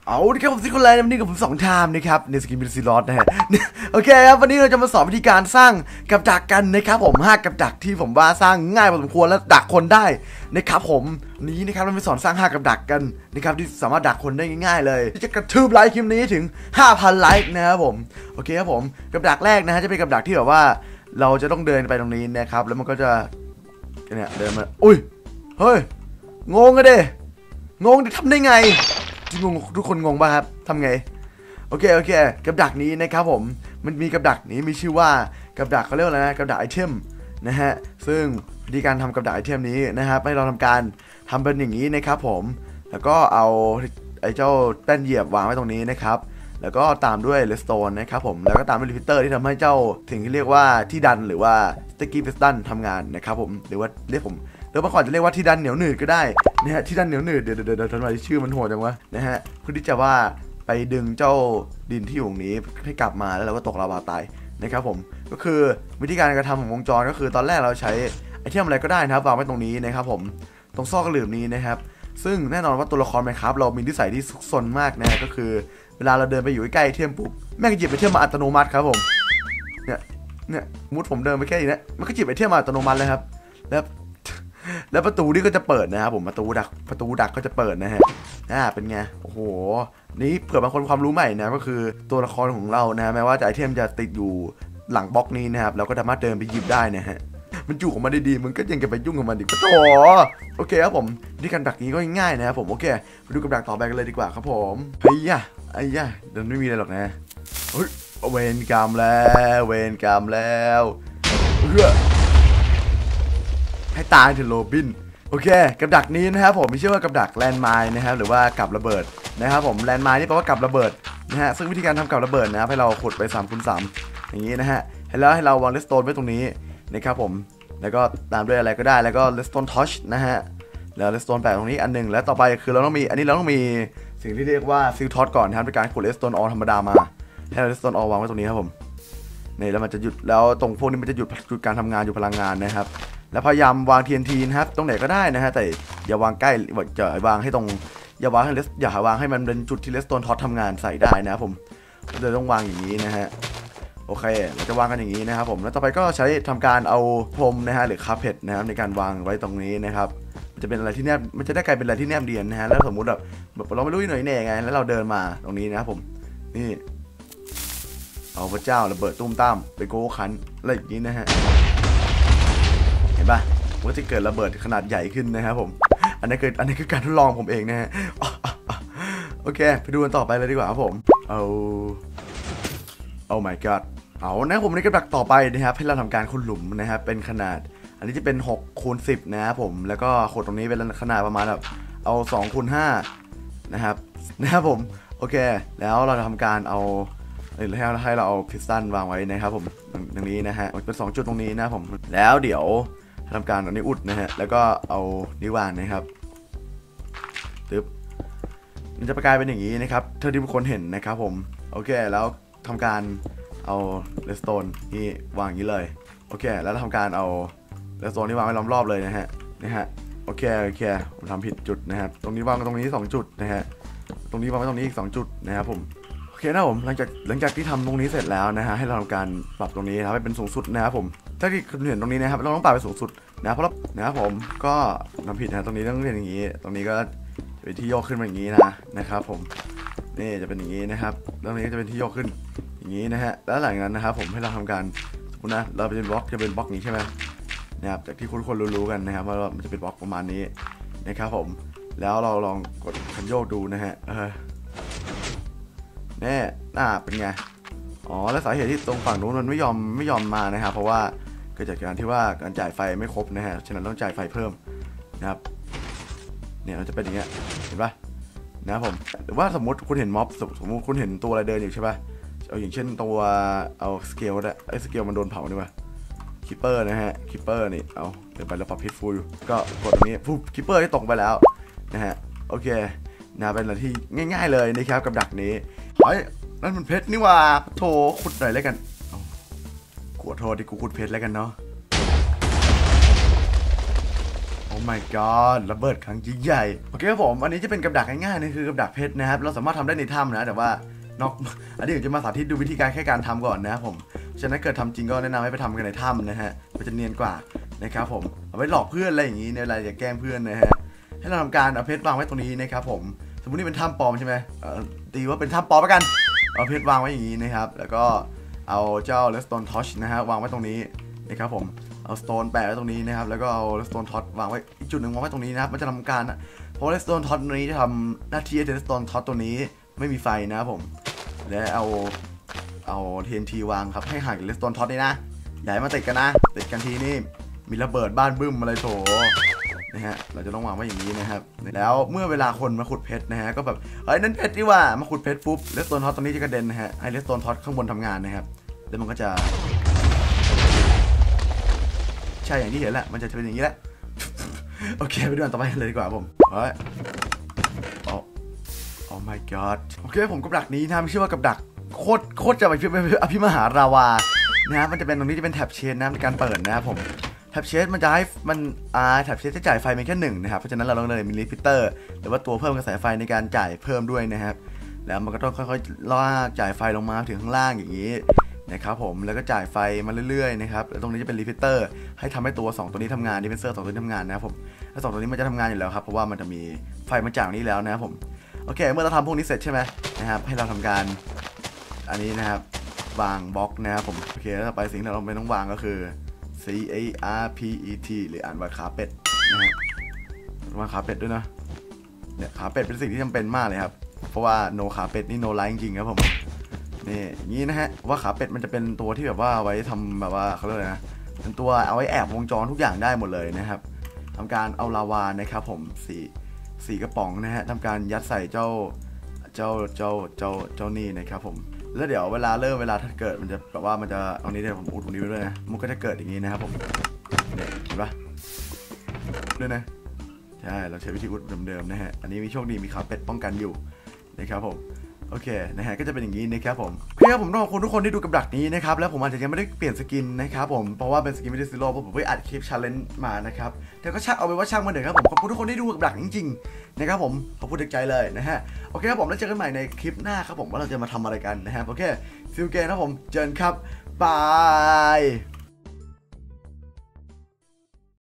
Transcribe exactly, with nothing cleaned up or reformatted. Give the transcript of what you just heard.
เอาดิครับผมซิคอนไลน์วันนี้กับผมสองชามนะครับในสกินบิลซีลอสนะฮะโอเคครับวันนี้เราจะมาสอนวิธีการสร้างกับดักกันนะครับผมห้ากับดักที่ผมว่าสร้างง่ายพอสมควรและดักคนได้นะครับผมนี้นะครับเราไปสอนสร้างห้ากับดักกันนะครับที่สามารถดักคนได้ง่ายๆเลยจะกระทืบไลค์คลิปนี้ถึง ห้าพัน ไลค์นะครับผมโอเคครับผมกับดักแรกนะฮะจะเป็นกับดักที่แบบว่าเราจะต้องเดินไปตรงนี้นะครับแล้วมันก็จะเนี่ยเดินมาอุ้ยเฮ้ยงงอะเด้งงดิทำได้ไงงงทุกคนงงป่ะครับทำไงโอเคโอเคกับดักนี้นะครับผมมันมีกับดักนี้มีชื่อว่ากับดักเขาเรียกอะไรนะกับดักไอเทมนะฮะซึ่งวิธีการทำกับดักไอเทมนี้นะครับให้เราทำการทำเป็นอย่างนี้นะครับผมแล้วก็เอาไอ้เจ้าแป้นเหยียบวางไว้ตรงนี้นะครับแล้วก็ตามด้วยเลสโตนนะครับผมแล้วก็ตามด้วยรีพิเตอร์ที่ทำให้เจ้าสิ่งที่เรียกว่าที่ดันหรือว่าสติกกี้พิสตันทำงานนะครับผมหรือว่าเรียกผมหรือเมื่อก่อนจะเรียกว่าที่ดันเหนียวหนืดก็ได้นะฮะที่ดันเหนียวหนืดเดี๋ยวเดี๋ยวเดี๋ยวทำไมชื่อมันโหดจังวะนะฮะเพื่อที่จะว่าไปดึงเจ้าดินที่อยู่ตรงนี้ให้กลับมาแล้วเราก็ตกลาวาตายนะครับผมก็คือวิธีการกระทำของวงจรก็คือตอนแรกเราใช้ไอเทมอะไรก็ได้นะครับวางไว้ตรงนี้นะครับผมตรงซอกกระหลืบนี้นะครับซึ่งแน่นอนว่าตัวละครไหมครับเรามีนิสัยที่ซุกซนมากนะก็คือเวลาเราเดินไปอยู่ใกล้ไอเทมปุ๊บแม่งหยิบไอเทมมาอัตโนมัติครับผมเนี่ยเนี่ยมุดผมเดินไปแค่นี้นะมันก็หยิบไอเทมมาอัตโนมัติเลยครับแล้วแล้วประตูนี่ก็จะเปิดนะครับผมประตูดักประตูดักก็จะเปิดนะฮะอ่าเป็นไงโอ้โหนี่เผื่อบางคนความรู้ใหม่นะก็คือตัวละครของเรานะแม้ว่าจะไอเทมจะติดอยู่หลังบล็อกนี้นะครับเราก็สามารถเดินไปหยิบได้นะฮะมันจู่ของมันดีๆมันก็ยังจะไปยุ่งกับมันดิปะโถโอเคครับผมที่การดักนี้ก็ง่ายนะครับผมโอเคไปดูกับดักต่อไปกันเลยดีกว่าครับผมเฮ้ยอะไอ้ยะเดินไม่มีอะไรหรอกนะเฮ้ยเวรกรรมแล้วเวรกรรมแล้วเฮ้ยให้ตายเถอะโรบินโอเคกับดักนี้นะครับผมมีชื่อว่ากับดักแลนด์ไมน์นะครับหรือว่ากับระเบิดนะครับผมแลนด์ไมน์นี่แปลว่ากับระเบิดนะฮะซึ่งวิธีการทำกับระเบิดนะครับให้เราขุดไปสามคูณสามอย่างนี้นะฮะแล้วให้เราวางเลสโตนไว้ตรงนี้นะครับผมแล้วก็ตามด้วยอะไรก็ได้แล้วก็เลสโตนทอชนะฮะแล้วเลสโตนแปะตรงนี้อันหนึ่งแล้วต่อไปคือเราต้องมีอันนี้เราต้องมีสิ่งที่เรียกว่าฟิลทอชก่อนนะครับในการขุดเลสโตนออธรรมดามาให้เลสโตนออวางไว้ตรงนี้ครับผมนี่แล้วมันจะหยุดแล้วตรงพวกนี้มันจะหยุดหยุดการทำงานอยู่พลังงานนะครับแล้วพยายามวาง ที เอ็น ที นะครับตรงไหนก็ได้นะฮะแต่อย่าวางใกล้อย่าวางให้ตรงอย่าวางให้เลสอย่าวางให้มันเป็นจุดที่เลสโตนทอชทำงานใส่ได้นะครับผมเราต้องวางอย่างนี้นะฮะโอเคเราจะวางกันอย่างนี้นะครับผมแล้วต่อไปก็ใช้ทำการเอาพรมนะฮะหรือคาร์เพตนะครับในการวางไว้ตรงนี้นะครับมันจะเป็นอะไรที่แนบมันจะได้กลายเป็นอะไรที่แนบเนียนนะฮะแล้วสมมุติแบบแบบเราไม่รู้หน่อยแน่ไงแล้วเราเดินมาตรงนี้นะครับผมนี่เอาพระเจ้าระเบิดตุ้มตามไปโก้คันอะไรอย่างนี้นะฮะเห็นปะว่าจะเกิดระเบิดขนาดใหญ่ขึ้นนะครับผมอันนี้คืออันนี้คือการทดลองผมเองนะฮะโอเคไปดูกันต่อไปเลยดีกว่าครับผมเอาโอ้ my god เอานะผมในกระดักต่อไปนะครับให้เราทำการขุดหลุมนะครับเป็นขนาดอันนี้จะเป็นหกคูณสิบนะครับผมแล้วก็ขุดตรงนี้เป็นขนาดประมาณแบบเอาสองคูณห้านะครับนะครับผมโอเคแล้วเราจะทำการเอาให้ให้เราเอาพิสตันวางไว้นะครับผมตรงนี้นะฮะเป็นสองจุดตรงนี้นะผมแล้วเดี๋ยวทำการอันนี้อุดนะฮะแล้วก็เอานิ้ววางนะครับตึ๊บมันจะกลายเป็นอย่างนี้นะครับเท่าที่ทุกคนเห็นนะครับผมโอเคแล้วทำการเอาเลสโตนนี่วางอย่างนี้เลยโอเคแล้วทำการเอาเลสโตนที่วางไว้ล้อมรอบเลยนะฮะนะฮะโอเคโอเคผมทำผิดจุดนะครับตรงนี้วางตรงนี้สองจุดนะฮะตรงนี้วางไว้ตรงนี้อีกสองจุดนะครับผมโอเคนะผมหลังจากหลังจากที่ทำตรงนี้เสร็จแล้วนะฮะให้เราทำการปรับตรงนี้นะครับให้เป็นสูงสุดนะครับผมถ้าที่คุณเห็นตรงนี้นะครับเราต้องปรับไปสูงสุดนะเพราะนะครับผมก็ทำผิดนะตรงนี้ต้องเรียนอย่างนี้ตรงนี้ก็จะเป็นที่โยกขึ้นมาอย่างนี้นะนะครับผมนี่จะเป็นอย่างนี้นะครับตรงนี้จะเป็นที่โยกขึ้นอย่างนี้นะฮะแล้วหลังจากนั้นนะครับผมให้เราทำการสมมตินะเราเป็นบล็อกจะเป็นบล็อกนี้ใช่ไหมนะครับจากที่คุณคนรู้ๆกันนะครับว่ามันจะเป็นบล็อกประมาณนี้นะครับผมแล้วเราลองกดคันโยกดูนะฮะเออแน่หน้าเป็นไงอ๋อและสาเหตุที่ตรงฝั่งนู้นมันไม่ยอมไม่ยอมมานะครับเพราะว่าเกิดจากการที่ว่าการจ่ายไฟไม่ครบนะฮะฉะนั้นต้องจ่ายไฟเพิ่มนะครับเนี่ยมันจะเป็นอย่างเงี้ยเห็นปะนะครับผมหรือว่าสมมติคุณเห็นม็อบสมมติคุณเห็นตัวอะไรเดินอยู่ใช่ปะเอาอย่างเช่นตัวเอาสเกลได้ไอ้สเกลมันโดนเผาดีป่ะคิปเปอร์นะฮะคิปเปอร์นี่เอาเดินไปแล้วปรับพิษฟูอยู่ก็กดตรงนี้ปุ๊บคิปเปอร์ที่ตกไปแล้วนะฮะโอเคนะเป็นอะไรที่ง่ายๆเลยนะครับกับดักนี้เฮ้ยนั่นมันเพชรนี่ว่าโถขุดหน่อยแล้วกันขอโทษที่กูขุดเพชรแล้วกันเนาะโอ้ my god ระเบิดครั้งยิ่งใหญ่โอเคครับผมอันนี้จะเป็นกับดักง่ายๆนี่คือกับดักเพชรนะครับเราสามารถทำได้ในถ้ำนะแต่ว่านอกอันนี้ผมจะมาสาธิตดูวิธีการแค่การทำก่อนนะครับผมฉะนั้นเกิดทำจริงก็แนะนำให้ไปทำกันในถ้ำนะฮะมันจะเนียนกว่านะครับผมเอาไว้หลอกเพื่อนอะไรอย่างนี้ในเวลาจะแกล้งเพื่อนนะฮะให้เราทำการเอาเพชรวางไว้ตรงนี้นะครับผมสมมตินี่เป็นถ้ำปลอมใช่ไหมตีว่าเป็นถ้ำปลอมแล้วกันเอาเพชรวางไว้อย่างนี้นะครับแล้วก็เอาเจ้า redstone torch นะฮะวางไว้ตรงนี้นะครับผมเอาสโตนแปะไว้ตรงนี้นะครับแล้วก็เอา redstone torch วางไว้อีกจุดหนึ่งวางไว้ตรงนี้นะครับมันจะทำการเพราะ redstone torch ตัวนี้จะทำหน้าที่ redstone torch ตัวนี้ไม่มีไฟนะครับผมและเอาเอา ที เอ็น ที วางครับให้ห่างจาก redstone torch นี่นะอย่าให้มาติดกันนะติดกันทีนี่มีระเบิดบ้านบึ้มอะไรโถนะฮะเราจะต้องวางไว้อย่างนี้นะครับแล้วเมื่อเวลาคนมาขุดเพชรนะฮะก็แบบเฮ้ยนั่นเพชรนี่ว่ามาขุดเพชรปุ๊บ redstone torch ตัวนี้จะกระเด็นนะฮะให้ redstone torch ข้างบนทำงานนะครับแล้วมันก็จะใช่อย่างที่เห็นแหละมันจะเป็นอย่างนี้แหละโอเคไปดูอันต่อไปเลยดีกว่าผมเฮ้ยโอ้ oh my god โอเคผมกับดักนี้นะชื่อว่ากับดักโคตรโคตรจะไปอภิมหาราวานะมันจะเป็นตรงนี้จะเป็นแท็บเชนนะในการเปิดนะครับผมแท็บเชนมันจะให้มันอ่าแท็บเชนจะจ่ายไฟเพียงแค่หนึ่งนะครับเพราะฉะนั้นเราต้องเลยมีรีพิเตอร์หรือว่าตัวเพิ่มกระแสไฟในการจ่ายเพิ่มด้วยนะครับแล้วมันก็ต้องค่อยๆลากจ่ายไฟลงมาถึงข้างล่างอย่างนี้นะครับผมแล้วก็จ่ายไฟมาเรื่อยๆนะครับแล้วตรงนี้จะเป็นรีพิเตอร์ให้ทำให้ตัวสองตัวนี้ทำงานดิฟเฟนเซอร์สองตัวนี้ทำงานนะครับผมแล้วสองตัวนี้มันจะทำงานอยู่แล้วครับเพราะว่ามันจะมีไฟมาจากนี้แล้วนะครับผมโอเคเมื่อเราทำพวกนี้เสร็จใช่ไหมนะครับให้เราทำการอันนี้นะครับวางบล็อกนะครับผมโอเคแล้วต่อไปสิ่งที่เราไม่ต้องวางก็คือ C A R P E T หรืออ่านว่าขาเป็ดนะฮะวางขาเป็ดด้วยนะเนี่ยขาเป็ดเป็นสิ่งที่จำเป็นมากเลยครับเพราะว่า no ขาเป็ดนี่ no life จริงๆครับผมนี่อย่างนี้นะฮะว่าขาเป็ดมันจะเป็นตัวที่แบบว่าไว้ทำแบบว่าเขาเรียกอะไรนะเป็นตัวเอาไว้แอบวงจรทุกอย่างได้หมดเลยนะครับทำการเอาลาวานะครับผมสี่สี่กระป๋องนะฮะทำการยัดใส่เจ้าเจ้าเจ้าเจ้าเจ้านี่นะครับผมแล้วเดี๋ยวเวลาเริ่มเวลาถ้าเกิดมันจะแบบว่ามันจะเอานี้เดี๋ยวผมอุดตรงนี้ไว้ด้วยนะมันก็จะเกิดอย่างนี้นะครับผมเนี่ยเห็นปะด้วยนะใช่เราใช้วิธีอุดเดิมๆนะฮะอันนี้มีโชคดีมีขาเป็ดป้องกันอยู่นะครับผมโอเคนะฮะก็จะเป็นอย่างนี้นะครับผมเพื่อผมต้องขอบคุณทุกคนที่ดูกับดักนี้นะครับแล้วผมอาจจะยังไม่ได้เปลี่ยนสกินนะครับผมเพราะว่าเป็นสกินไม่ได้ซีโร่เพราะผมเพิ่งอัดคลิปชาเลนจ์มานะครับแต่ก็ช่างเอาไปว่าช่างมันเถอะครับผมขอบคุณทุกคนที่ดูกับดักจริงๆนะครับผมขอบคุณจากใจเลยนะฮะโอเคครับผมแล้วเจอกันใหม่ในคลิปหน้าครับผมว่าเราจะมาทำอะไรกันนะครับโอเคฟิลเกนนะผมเจอกันครับบาย